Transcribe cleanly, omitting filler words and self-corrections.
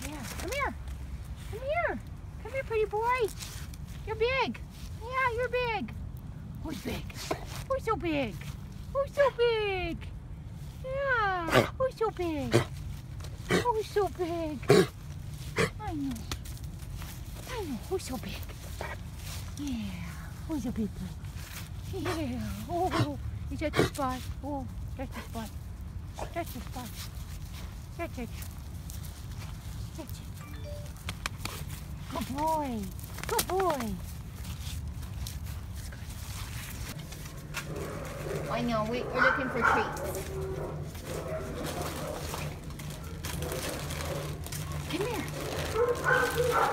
Yeah, come here. Come here. Come here, pretty boy. You're big. Yeah, you're big. Who's big? Who's so big? Who's so big? Yeah, who's so big? Who's so big? I know. I know. Who's so big? Yeah. Who's a big boy? Yeah. Oh, is that the spot? Oh, that's the spot. That's the spot. That's it. That's it. Good boy. Good boy. I know, we're looking for treats. Come here.